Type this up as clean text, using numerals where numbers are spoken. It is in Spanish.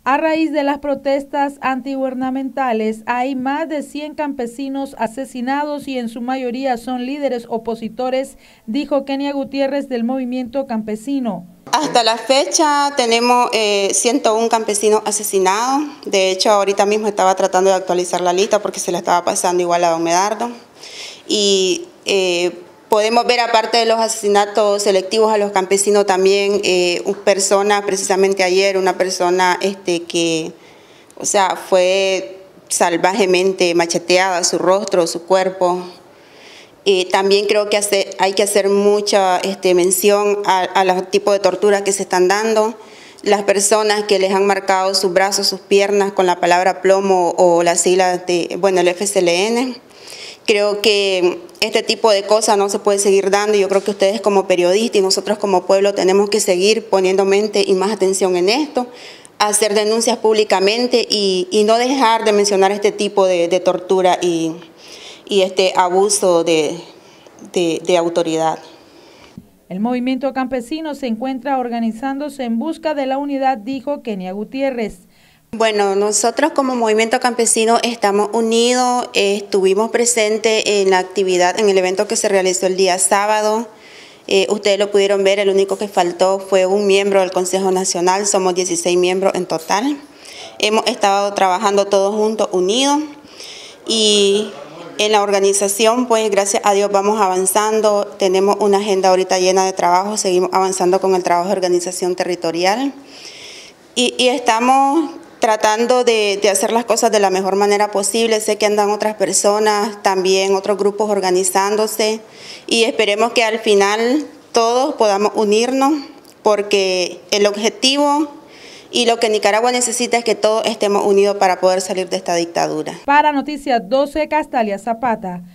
A raíz de las protestas antigubernamentales, hay más de 100 campesinos asesinados y en su mayoría son líderes opositores, dijo Kenia Gutiérrez del movimiento campesino. Hasta la fecha tenemos 101 campesinos asesinados. De hecho, ahorita mismo estaba tratando de actualizar la lista porque se la estaba pasando igual a don Medardo. Y podemos ver, aparte de los asesinatos selectivos a los campesinos, también personas, precisamente ayer, una persona que, fue salvajemente macheteada, su rostro, su cuerpo. También creo que hay que hacer mucha mención a los tipos de torturas que se están dando. Las personas que les han marcado sus brazos, sus piernas con la palabra plomo o las siglas de, el FCLN. Creo que este tipo de cosas no se puede seguir dando. Yo creo que ustedes como periodistas y nosotros como pueblo tenemos que seguir poniendo mente y más atención en esto, hacer denuncias públicamente y no dejar de mencionar este tipo de tortura y este abuso de autoridad. El movimiento campesino se encuentra organizándose en busca de la unidad, dijo Kenia Gutiérrez. Bueno, nosotros como movimiento campesino estamos unidos, estuvimos presentes en la actividad, en el evento que se realizó el día sábado. Ustedes lo pudieron ver, el único que faltó fue un miembro del Consejo Nacional, somos 16 miembros en total. Hemos estado trabajando todos juntos, unidos, y en la organización, pues gracias a Dios vamos avanzando, tenemos una agenda ahorita llena de trabajo, seguimos avanzando con el trabajo de organización territorial y estamos tratando de hacer las cosas de la mejor manera posible. Sé que andan otras personas, también otros grupos organizándose y esperemos que al final todos podamos unirnos porque el objetivo y lo que Nicaragua necesita es que todos estemos unidos para poder salir de esta dictadura. Para Noticias 12, Castalia Zapata.